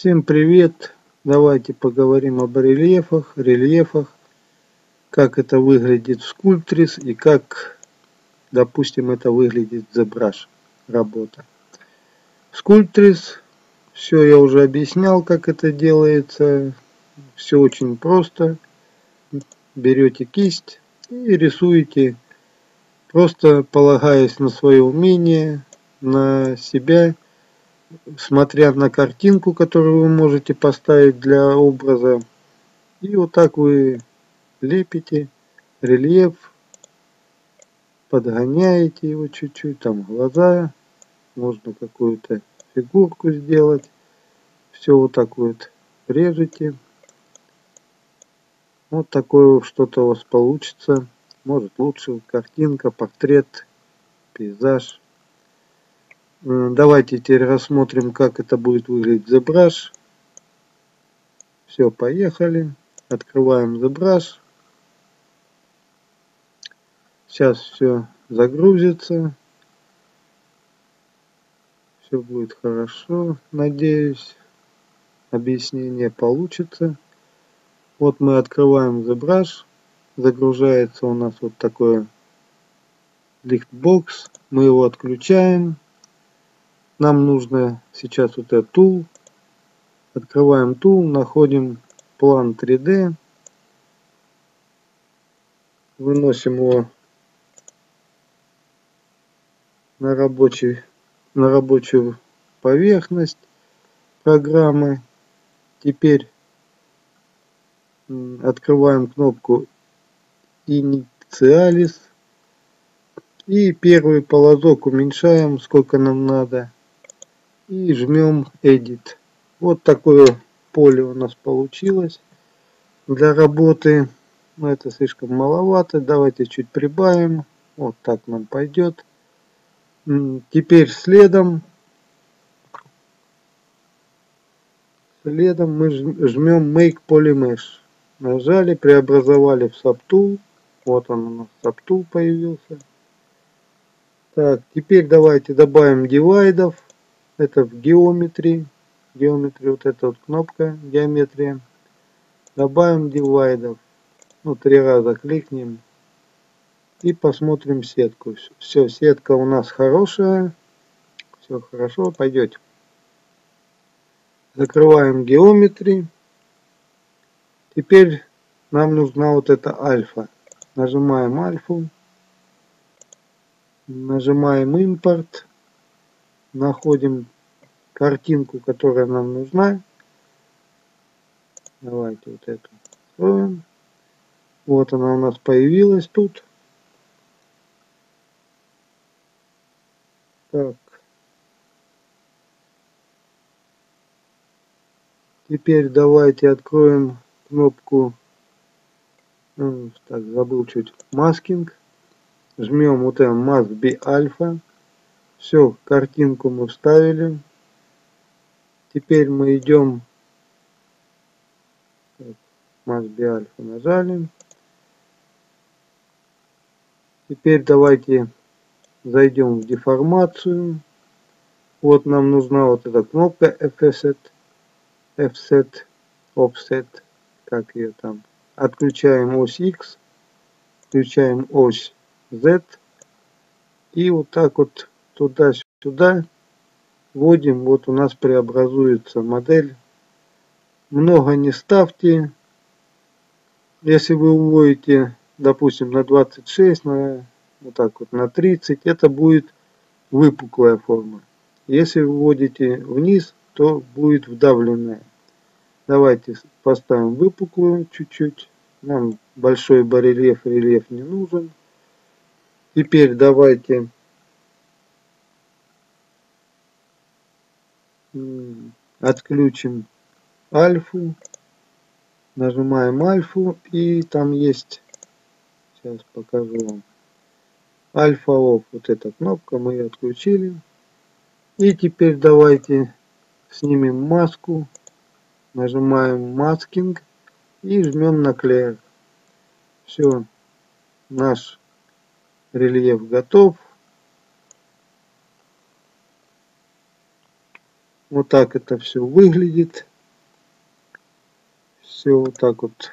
Всем привет! Давайте поговорим об рельефах, как это выглядит в Sculptris и как, допустим, это выглядит в ZBrush работа. В Sculptris все я уже объяснял, как это делается. Все очень просто. Берете кисть и рисуете, просто полагаясь на свое умение, на себя, смотря на картинку, которую вы можете поставить для образа. И вот так вы лепите рельеф, подгоняете его чуть-чуть, там глаза, можно какую-то фигурку сделать. Все вот так вот режете. Вот такое что-то у вас получится. Может лучше картинка, портрет, пейзаж. Давайте теперь рассмотрим, как это будет выглядеть в ZBrush. Все, поехали. Открываем ZBrush. Сейчас все загрузится. Все будет хорошо, надеюсь. Объяснение получится. Вот мы открываем ZBrush. Загружается у нас вот такой лифтбокс. Мы его отключаем. Нам нужно сейчас вот этот tool. Открываем tool, находим план 3D. Выносим его на рабочую поверхность программы. Теперь открываем кнопку Initialis и первый полозок уменьшаем, сколько нам надо, и жмем Edit. Вот такое поле у нас получилось для работы. Но это слишком маловато, давайте чуть прибавим. Вот так нам пойдет. Теперь следом мы жмем Make Polymesh. Нажали, преобразовали в Subtool. Вот он у нас Subtool появился. Так, теперь давайте добавим дивайдов. Это в Geometry. Geometry, вот эта вот кнопка, геометрия. Добавим дивайдов. Ну, 3 раза кликнем. И посмотрим сетку. Все, сетка у нас хорошая. Все хорошо, пойдете. Закрываем Geometry. Теперь нам нужна вот эта альфа. Нажимаем альфу. Нажимаем импорт. Находим картинку, которая нам нужна. Давайте вот эту откроем. Вот она у нас появилась тут. Так. Теперь давайте откроем кнопку. Так, забыл чуть. Маскинг. Жмем вот это Mask B Alpha. Все, картинку мы вставили. Теперь мы идем. Mask B Alpha нажали. Теперь давайте зайдем в деформацию. Вот нам нужна вот эта кнопка Offset, Offset, как ее там. Отключаем ось X, включаем ось Z. И вот так вот туда-сюда вводим. Вот у нас преобразуется модель. Много не ставьте. Если вы уводите, допустим, на 26, вот так вот на 30, это будет выпуклая форма. Если вы вводите вниз, то будет вдавленная. Давайте поставим выпуклую чуть-чуть. Нам большой барельеф, рельеф не нужен. Теперь давайте отключим альфу. Нажимаем альфу, и там есть, сейчас покажу вам, альфа офф. Вот эта кнопка, мы ее отключили. И теперь давайте снимем маску. Нажимаем маскинг и жмем на Clear. Все, наш рельеф готов. Вот так это все выглядит. Все вот так вот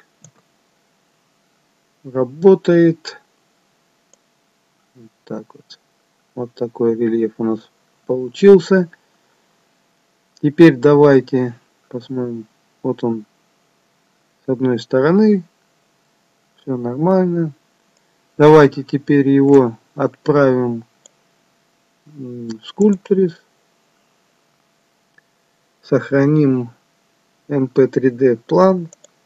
работает. Вот так вот. Вот такой рельеф у нас получился. Теперь давайте посмотрим. Вот он с одной стороны. Все нормально. Давайте теперь его отправим в Sculptris. Сохраним mp3d план.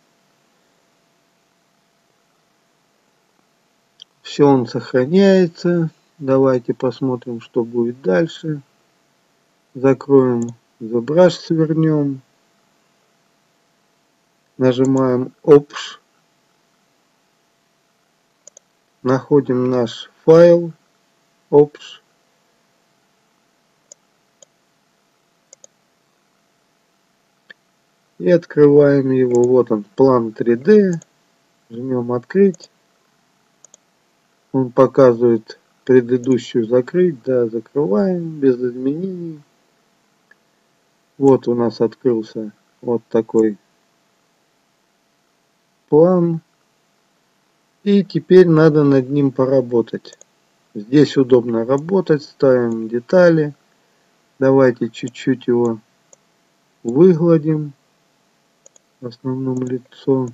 Все, он сохраняется. Давайте посмотрим, что будет дальше. Закроем ZBrush, свернем. Нажимаем Option. Находим наш файл. Option. И открываем его. Вот он, план 3D. Жмем открыть. Он показывает предыдущую закрыть. Да, закрываем без изменений. Вот у нас открылся вот такой план. И теперь надо над ним поработать. Здесь удобно работать. Ставим детали. Давайте чуть-чуть его выгладим. В основном лицо.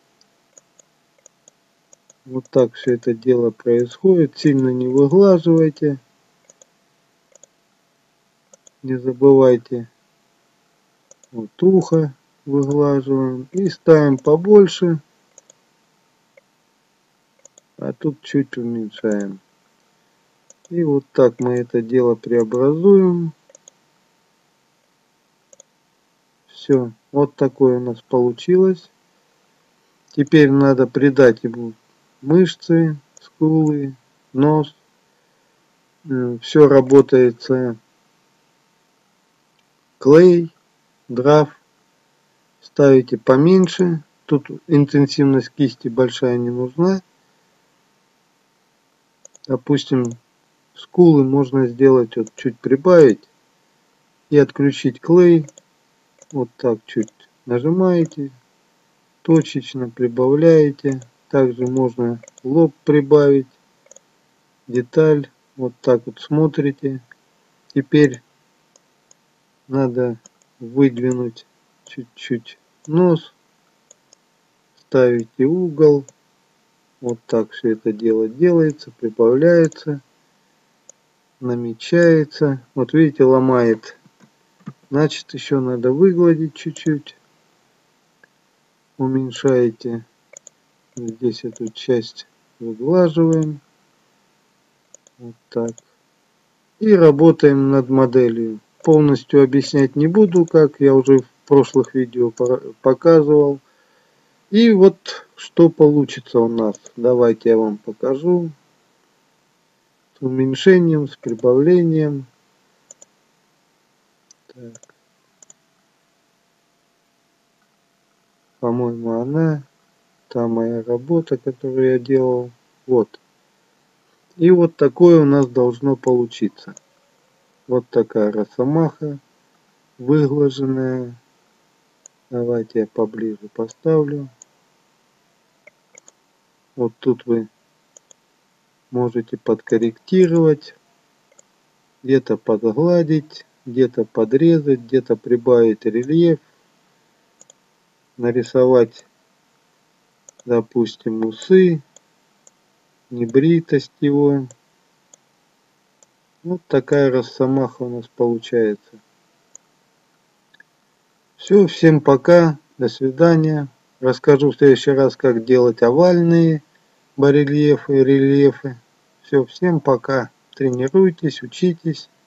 Вот так все это дело происходит. Сильно не выглаживайте. Не забывайте. Вот ухо выглаживаем. И ставим побольше. А тут чуть уменьшаем. И вот так мы это дело преобразуем. Все. Вот такое у нас получилось. Теперь надо придать ему мышцы, скулы, нос. Все работает с клей, драф. Ставите поменьше. Тут интенсивность кисти большая не нужна. Допустим, скулы можно сделать, вот чуть прибавить и отключить клей. Вот так чуть нажимаете, точечно прибавляете. Также можно лоб прибавить, деталь. Вот так вот смотрите. Теперь надо выдвинуть чуть-чуть нос. Ставите угол. Вот так все это дело делается, прибавляется, намечается. Вот видите, ломает. Значит, еще надо выгладить чуть-чуть. Уменьшаете. Здесь эту часть выглаживаем. Вот так. И работаем над моделью. Полностью объяснять не буду, как я уже в прошлых видео показывал. И вот что получится у нас. Давайте я вам покажу. С уменьшением, с прибавлением. Так. По-моему, она. Та моя работа, которую я делал. Вот. И вот такое у нас должно получиться. Вот такая росомаха. Выглаженная. Давайте я поближе поставлю. Вот тут вы можете подкорректировать. Где-то подгладить. Где-то подрезать. Где-то прибавить рельеф. Нарисовать, допустим, усы. Небритость его. Вот такая росомаха у нас получается. Все, всем пока, до свидания. Расскажу в следующий раз, как делать овальные барельефы, рельефы. Все, всем пока. Тренируйтесь, учитесь.